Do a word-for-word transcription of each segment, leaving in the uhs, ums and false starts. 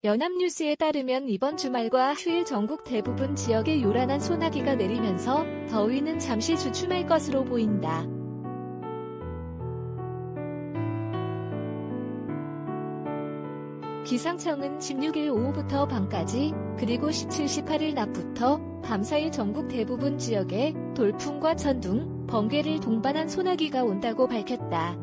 연합뉴스에 따르면 이번 주말과 휴일 전국 대부분 지역에 요란한 소나기가 내리면서 더위는 잠시 주춤할 것으로 보인다. 기상청은 십육일 오후부터 밤까지 그리고 십칠, 십팔일 낮부터 밤사이 전국 대부분 지역에 돌풍과 천둥, 번개를 동반한 소나기가 온다고 밝혔다.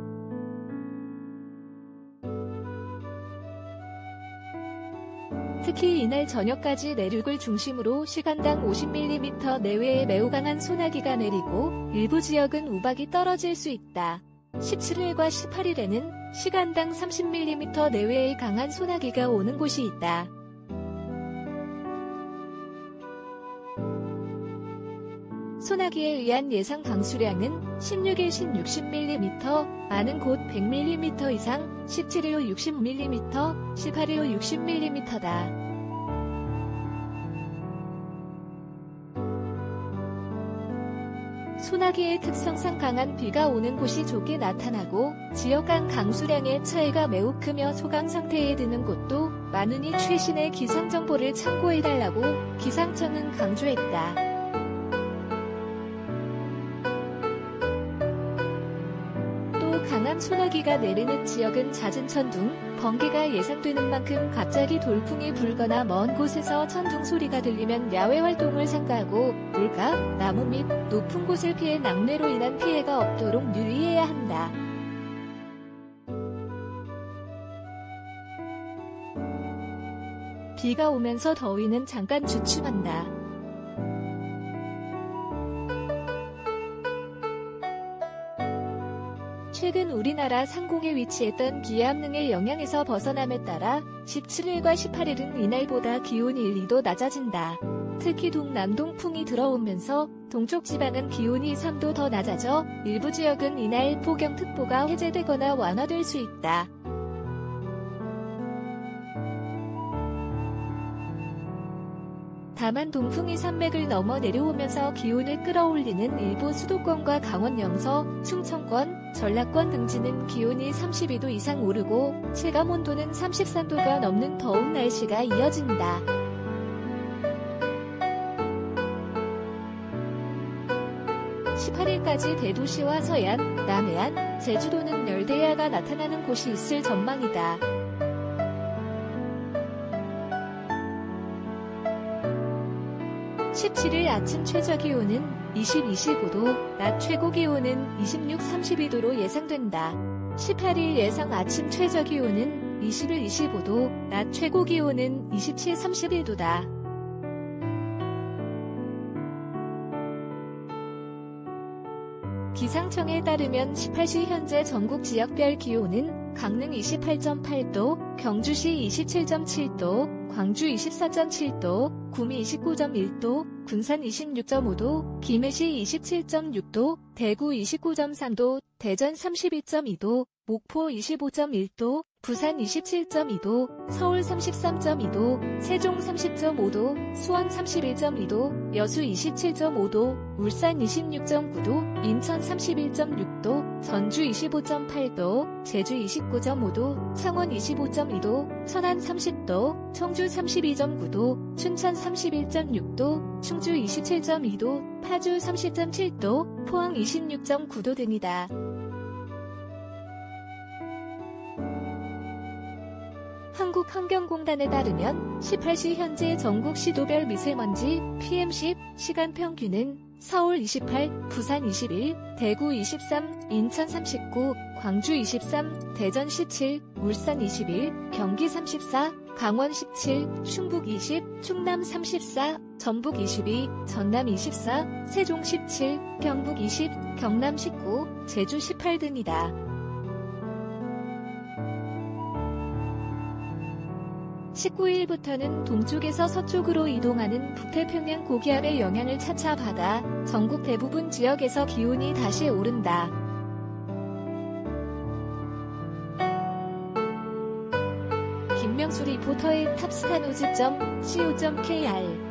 특히 이날 저녁까지 내륙을 중심으로 시간당 오십 밀리미터 내외의 매우 강한 소나기가 내리고 일부 지역은 우박이 떨어질 수 있다. 십칠일과 십팔일에는 시간당 삼십 밀리미터 내외의 강한 소나기가 오는 곳이 있다. 소나기에 의한 예상 강수량은 십육일 신 육십 밀리미터, 많은 곳 백 밀리미터 이상, 십칠일 후 육십 밀리미터, 십팔일 후 육십 밀리미터다. 소나기의 특성상 강한 비가 오는 곳이 좁게 나타나고 지역 간 강수량의 차이가 매우 크며 소강 상태에 드는 곳도 많으니 최신의 기상정보를 참고해달라고 기상청은 강조했다. 강한 소나기가 내리는 지역은 잦은 천둥, 번개가 예상되는 만큼 갑자기 돌풍이 불거나 먼 곳에서 천둥 소리가 들리면 야외 활동을 삼가하고 물가, 나무 및 높은 곳을 피해 낙뢰로 인한 피해가 없도록 유의해야 한다. 비가 오면서 더위는 잠깐 주춤한다. 최근 우리나라 상공에 위치했던 기압능의 영향에서 벗어남에 따라 십칠일과 십팔일은 이날보다 기온이 일, 이도 낮아진다. 특히 동남동풍이 들어오면서 동쪽 지방은 기온이 삼도 더 낮아져 일부 지역은 이날 폭염특보가 해제되거나 완화될 수 있다. 다만 동풍이 산맥을 넘어 내려오면서 기온을 끌어올리는 일부 수도권과 강원 영서, 충청권, 전라권 등지는 기온이 삼십이도 이상 오르고 체감온도는 삼십삼도가 넘는 더운 날씨가 이어진다. 십팔일까지 대도시와 서해안, 남해안, 제주도는 열대야가 나타나는 곳이 있을 전망이다. 십칠일 아침 최저기온은 이십, 이십오도, 낮 최고기온은 이십육, 삼십이도로 예상된다. 십팔일 예상 아침 최저기온은 이십일, 이십오도, 낮 최고기온은 이십칠, 삼십일도다. 기상청에 따르면 십팔시 현재 전국 지역별 기온은 강릉 이십팔 점 팔도, 경주시 이십칠 점 칠도, 광주 이십사 점 칠도, 구미 이십구 점 일도, 군산 이십육 점 오도, 김해시 이십칠 점 육도, 대구 이십구 점 삼도, 대전 삼십이 점 이도, 목포 이십오 점 일도, 부산 이십칠 점 이도, 서울 삼십삼 점 이도, 세종 삼십 점 오도, 수원 삼십일 점 이도, 여수 이십칠 점 오도, 울산 이십육 점 구도, 인천 삼십일 점 육도, 전주 이십오 점 팔도, 제주 이십구 점 오도, 창원 이십오 점 이도, 천안 삼십도, 청주 삼십이 점 구도, 춘천 삼십일 점 육도, 충주 이십칠 점 이도, 파주 삼십 점 칠도, 포항 이십육 점 구도 등이다. 한국환경공단에 따르면 십팔시 현재 전국 시도별 미세먼지 피엠 십 시간 평균은 서울 이십팔, 부산 이십일, 대구 이십삼, 인천 삼십구, 광주 이십삼, 대전 십칠, 울산 이십일, 경기 삼십사, 강원 십칠, 충북 이십, 충남 삼십사, 전북 이십이, 전남 이십사, 세종 십칠, 경북 이십, 경남 십구, 제주 십팔 등이다. 십구일부터는 동쪽에서 서쪽으로 이동하는 북태평양 고기압의 영향을 차차 받아 전국 대부분 지역에서 기온이 다시 오른다. 김명수 리포터의 탑스타뉴즈 점 씨오 점 케이알